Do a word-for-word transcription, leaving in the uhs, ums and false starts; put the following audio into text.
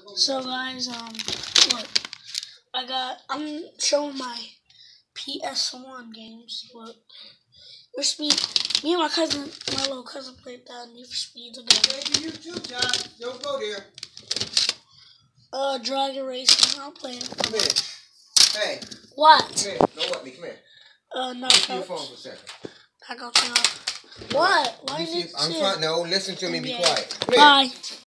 So guys, um, look, I got. I'm showing my P S one games. Look, for Speed. Me and my cousin, my little cousin, played that Need for Speed together. Maybe you too, John. Don't go there. Uh, Dragon Racing. I'm playing. Come here. Hey. What? Come here. Don't let me. Come here. Uh, no. Give me your phone for a second. I got you. What? Why You you see, need to I'm see trying. it? No, listen to me. Be Yeah. quiet. Come here. Bye.